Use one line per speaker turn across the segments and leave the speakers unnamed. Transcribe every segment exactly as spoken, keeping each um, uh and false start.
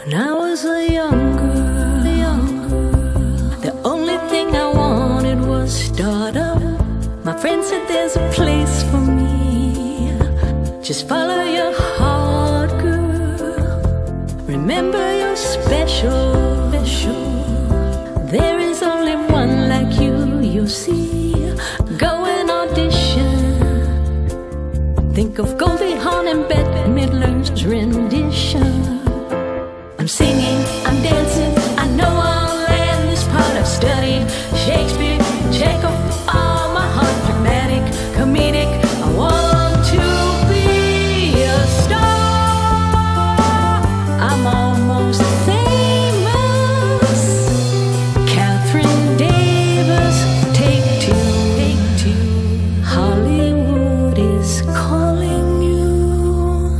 When I was a young girl, a young girl, the only thing I wanted was stardom. My friend said there's a place for me. Just follow your heart, girl. Remember you're special, special. There is only one like you, you'll see. Go and audition. Think of Goldie Hawn and Bette Midler's rendition. I'm singing, I'm dancing, I know I'll land this part. I've studied Shakespeare, Chekhov, all my heart, dramatic, comedic. I want to be a star. I'm almost famous. Kathryn Davis, take two, take two. Hollywood is calling you.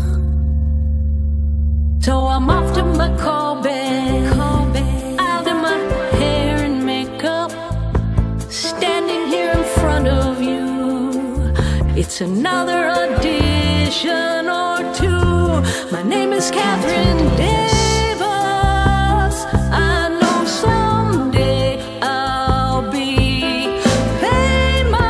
So I'm off to my call back, call back. I'll do my hair and makeup, standing here in front of you. It's another audition or two. My name is Kathryn Davis. I know someday I'll be famous.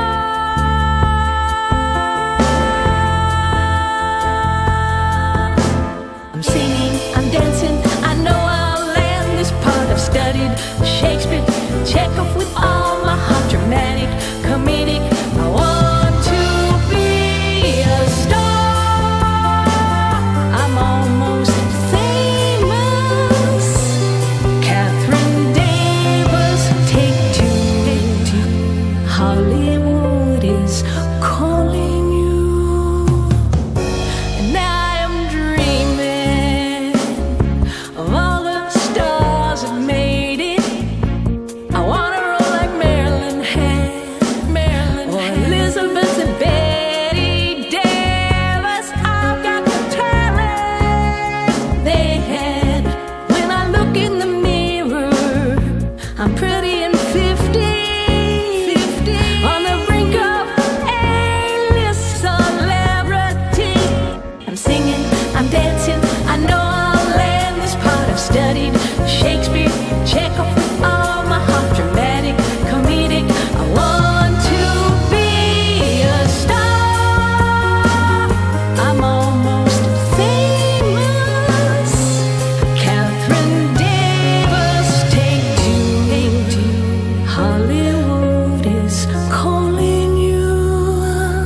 I'm singing, I'm dancing, I know I'll land this part. I've studied Shakespeare, Chekhov with all my heart, dramatic, comedic. I want to be a star. I'm almost famous. Kathryn Davis, take two, take two. Hollywood is calling you. And I am dreaming of all the stars that made it. I wanna roll like Marilyn had, Marilyn or Elizabeth and Betty Davis. I've got the talent they had. When I look in the mirror, I'm pretty and fifty, fifty, on the brink of A-list celebrity. I'm singing, I'm dancing, I know I'll land this part. I've studied Shakespeare, Chekhov with all my heart, dramatic, comedic. I want to be a star. I'm almost famous. Kathryn Davis, take two, take two. Hollywood is calling you.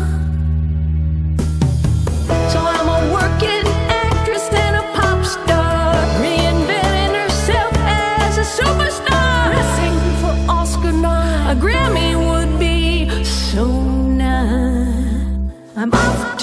So I'm a working actress and a pop star, reinventing herself as a superstar. Dressing for Oscar night, a Grammy would be so nice. I'm off